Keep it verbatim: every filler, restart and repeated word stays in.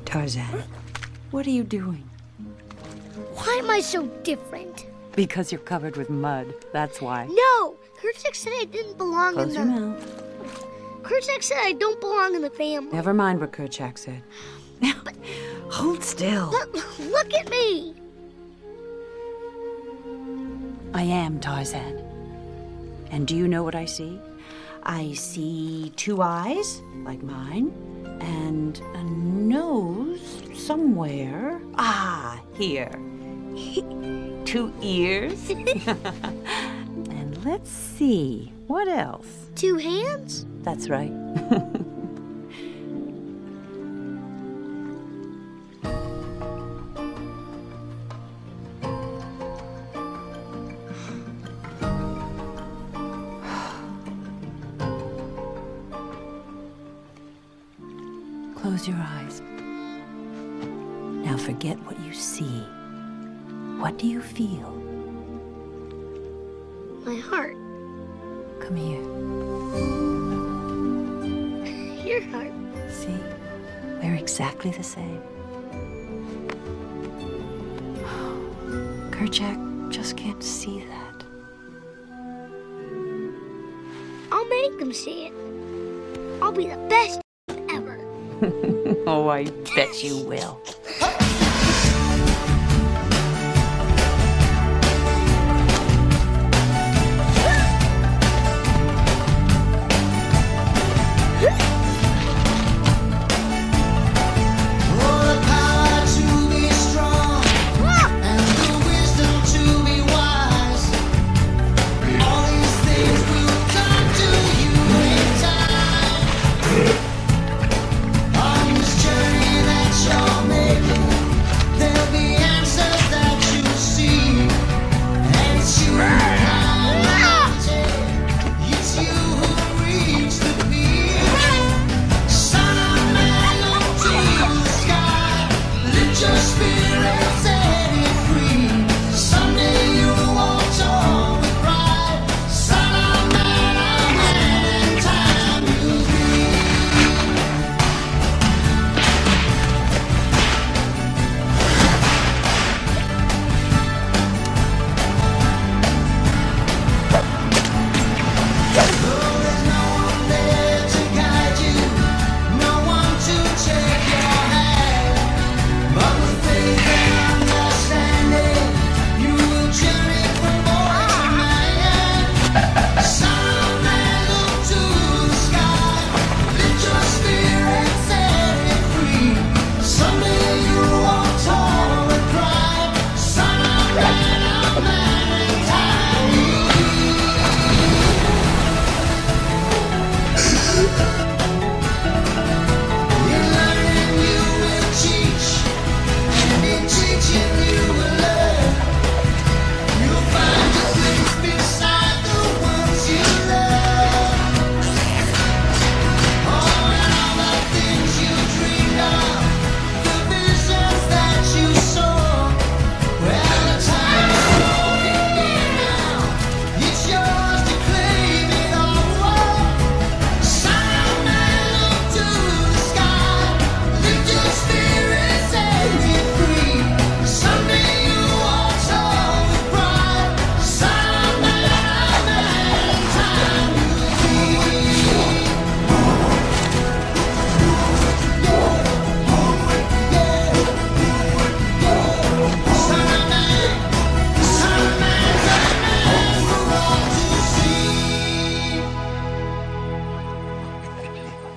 Tarzan, what are you doing? Why am I so different? Because you're covered with mud, that's why. No! Kerchak said I didn't belong Close in the... your mouth. Kerchak said I don't belong in the family. Never mind what Kerchak said. Now, But... hold still. Look, look at me! I am Tarzan. And do you know what I see? I see two eyes, like mine, and a nose somewhere. Ah, here. Two ears. And let's see, what else? Two hands? That's right. Close your eyes. Now forget what you see. What do you feel? My heart. Come here. Your heart. See? We're exactly the same. Kerchak just can't see that. I'll make them see it. I'll be the best ever. Oh, I bet you will.